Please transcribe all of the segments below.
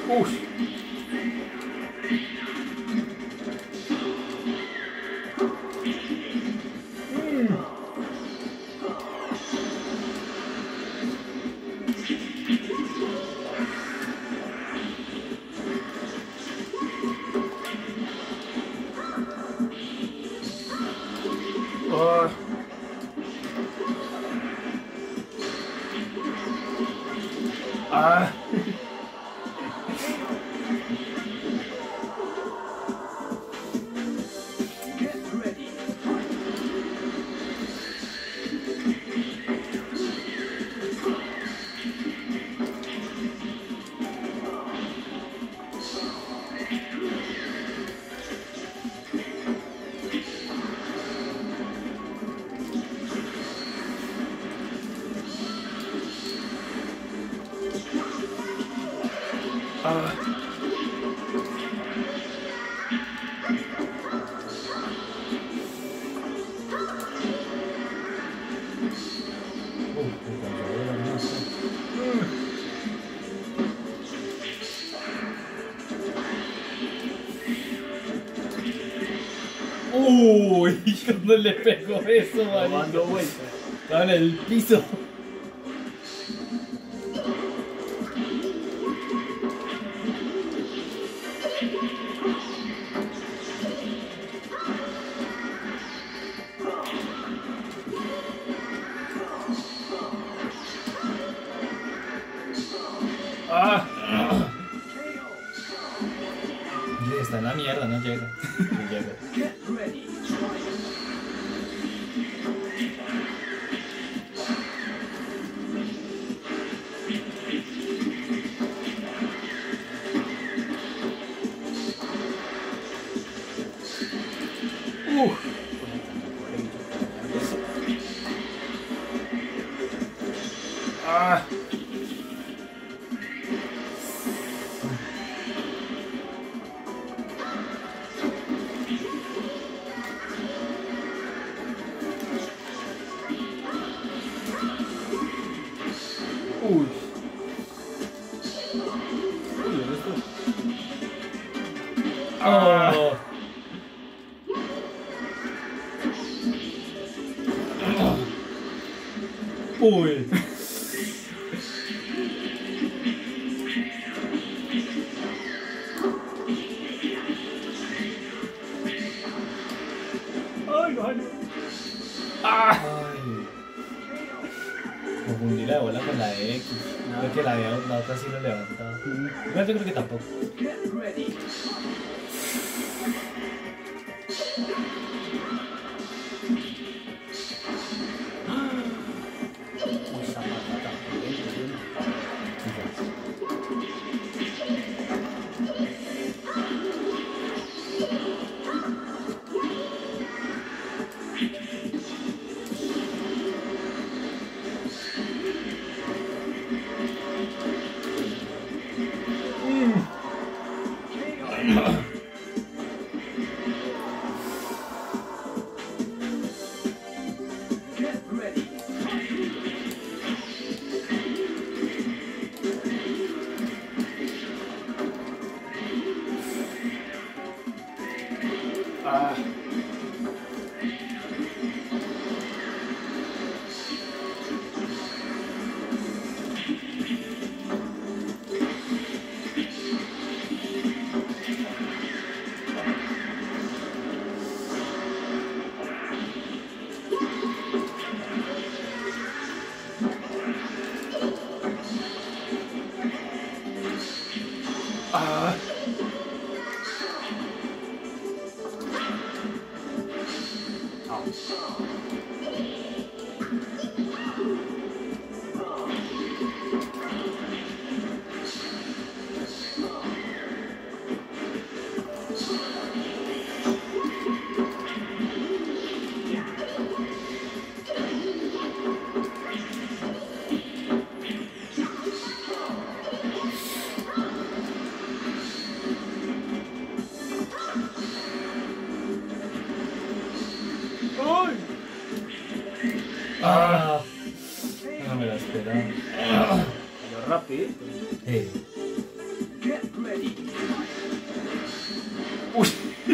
Uf. Ah. Uy, cuando le pegó eso, marico. Dando vueltas. Estaba en el piso. Ah. Está en la mierda, no llega. No llega. Ah. Uy. Uy, ¿dónde estoy? Ah. Uy. Ay, vale. Ah. Confundí la de bola con la de X. Creo que la otra sí lo levantaba. Igual yo creo que tampoco. Uy, esa patata. Ah. Ah. Ah. No me la esperaba. Pero rápido. Eh. Uy.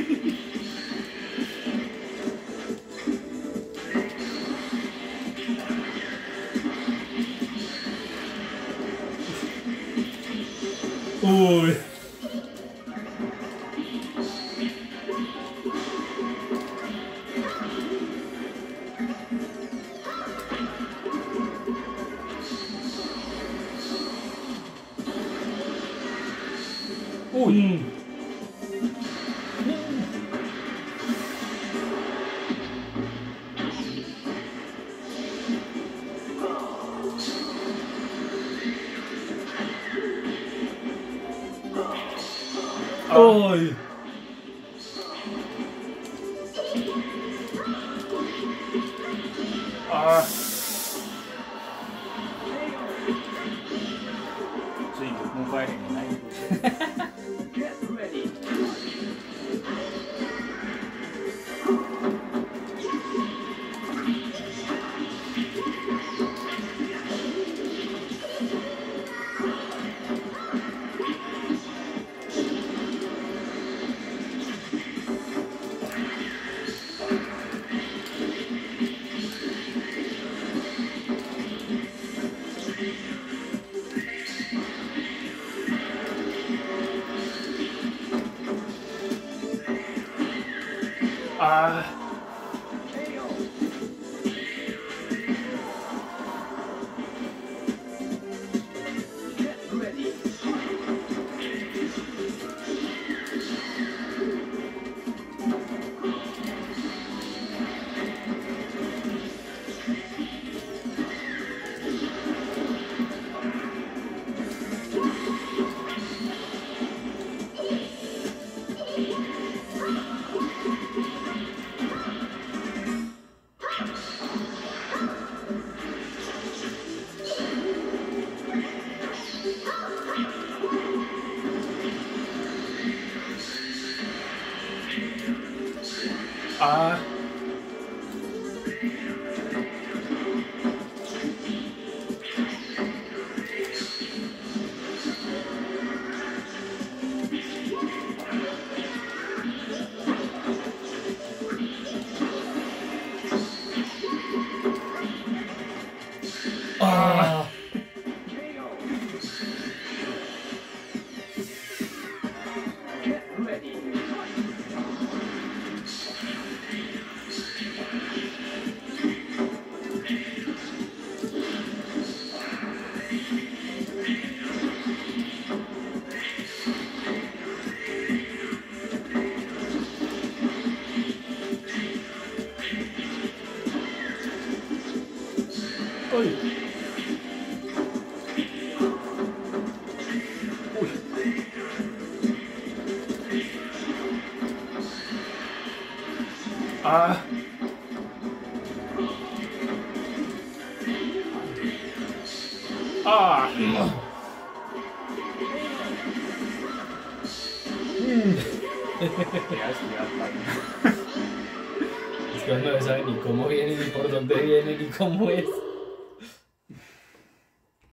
Uy. Uy. Uy. Ah.所以更快点来。啊！啊！啊！哎！啊！啊！Es que no sabe ni cómo viene, ni por dónde viene, ni cómo es.